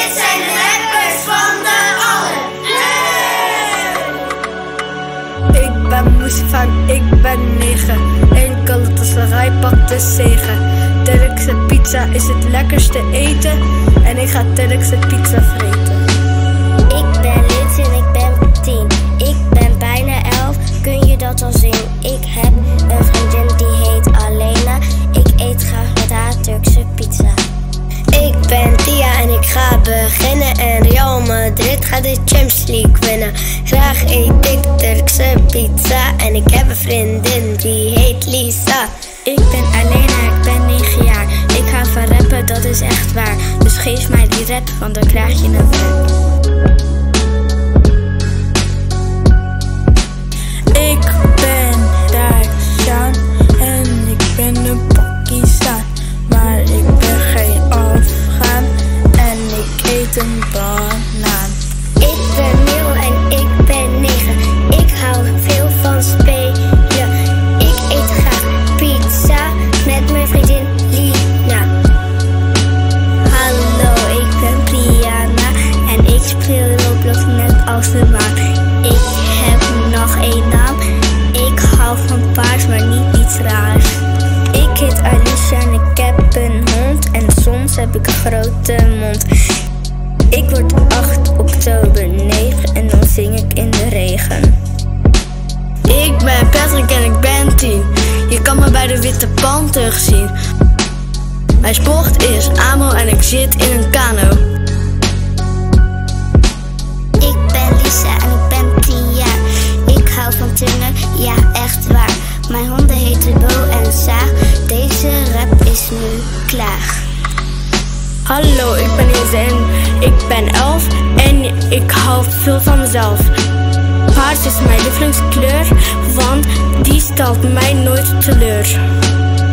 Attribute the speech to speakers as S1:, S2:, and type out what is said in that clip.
S1: Dit zijn de rappers van de Allen. Hey!
S2: Ik ben Moesfan, ik ben 9. Eén Galatasaray pakt de zegen. Turkse pizza is het lekkerste eten. En ik ga Turkse pizza vreten.
S3: Ik ben Lutz en ik ben 10. Ik ben bijna 11, kun je dat al zien? Ik heb een vriendin die heet Alena. Ik eet graag met haar Turkse pizza.
S4: Ik ben Tia en ik ga beginnen. En Real Madrid gaat de Champions League winnen. Graag eet ik Turkse pizza. En ik heb een vriendin die heet Lisa.
S5: Ik ben Alena, ik ben 9 jaar. Ik hou van rappen, dat is echt waar. Dus geef mij die rap, want dan krijg je een rap.
S2: Ik ben Darshan en ik ben een Pakistan. Maar ik ben geen Afghaan en ik eet een banaan.
S3: Ik ben Mil en ik ben 9. Ik hou veel van spelen. Ik eet graag pizza met mijn vriendin Lina.
S5: Hallo, ik ben Brianna en ik speel Roblox net als de maan. Ik heb nog één naam. Ik hou van paars, maar niet iets raars. Ik heet Alicia en ik heb een hond en soms heb ik een grote mond. Ik word 8 oktober 9 en dan zing ik in de regen.
S2: Ik ben Patrick en ik ben 10. Je kan me bij de Witte Pan terugzien. Mijn sport is Amo en ik zit in een kano.
S3: Ik ben Lisa en ik ben 10 jaar. Ik hou van turnen, ja echt waar. Mijn honden heten Bo en Saag. Deze rap is nu klaar.
S2: Hallo, ik ben Ilse en ik ben 11 en ik hou veel van mezelf. Paars is mijn lievelingskleur, want die stelt mij nooit teleur.